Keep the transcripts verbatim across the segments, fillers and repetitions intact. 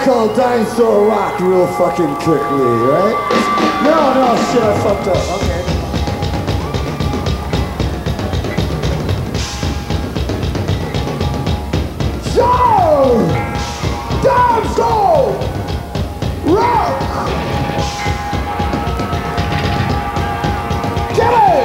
called Dinosaur Rock real fucking quickly, right? No, no, shit, I fucked up. Okay. So, Dinosaur Rock! Get it!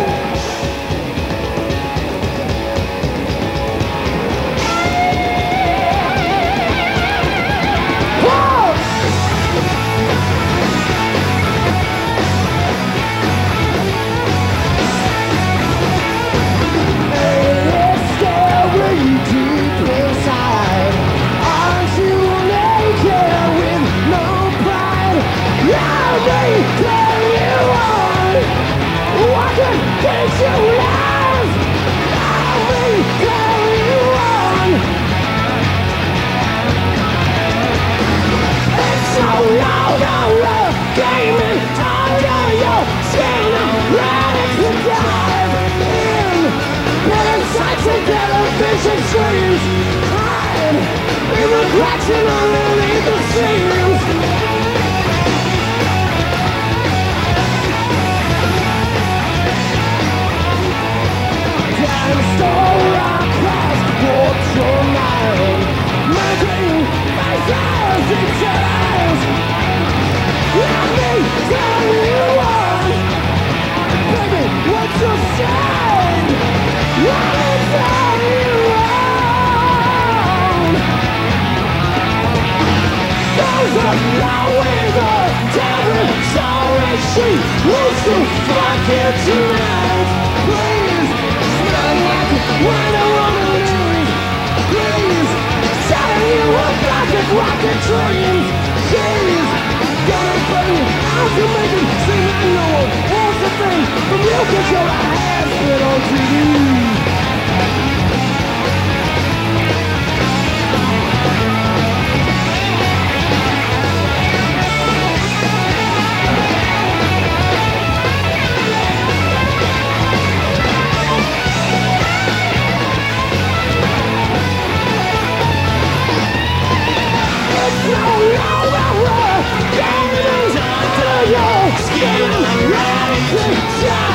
Television screens hide in the cracks and underneath the seams. Dinosaur Rock has warped your mind, making faces into eyes. Let me tell you one, baby, what's your sign? Let me tell you one. Those are now with a devil, sorry she wants to fuck you tonight. Please, smell like when a woman is. Please, telling you about the rocket dreams. She's gonna burn you out to make it seem like no one wants a thing from you, 'cause your ass been on T V. Skin, red,